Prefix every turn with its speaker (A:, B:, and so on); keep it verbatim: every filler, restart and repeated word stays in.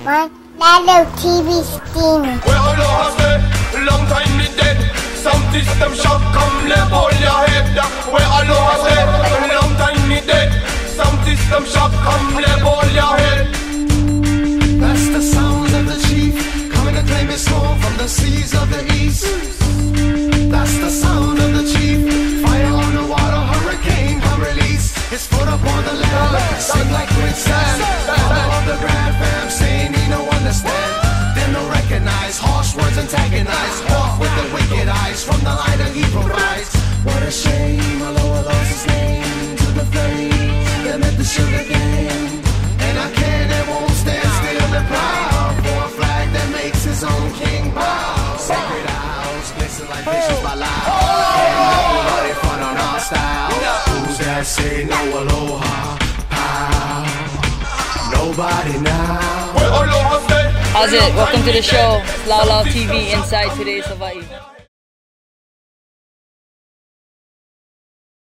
A: My little T V steaming.
B: Where Aloha stay, long time me dead. Some system shock come level your head. Where Aloha stay, long time me dead. Some system shock come level your head.
C: That's the sound of the chief, coming to claim his home from the seas of the east. That's the sound of the chief, fire on the water, hurricane come release his foot upon the land, sing like quicksand. Follow of the grand fam, saying he no understand. Them no recognize, harsh words antagonize, off with the wicked eyes from the light that he provides. What a shame, Aloha lost his name to the flame that met the sugar cane. And I can't and won't stand still and proud for a flag that makes his own king bow. Sacred house, glisten like fishes by loud. And nobody front on our style. Who's that say no aloha? Pow. Nobody now.
B: Where Aloha stay.
D: How's it? Welcome to the show. Lao Lao T V inside today's Hawaii.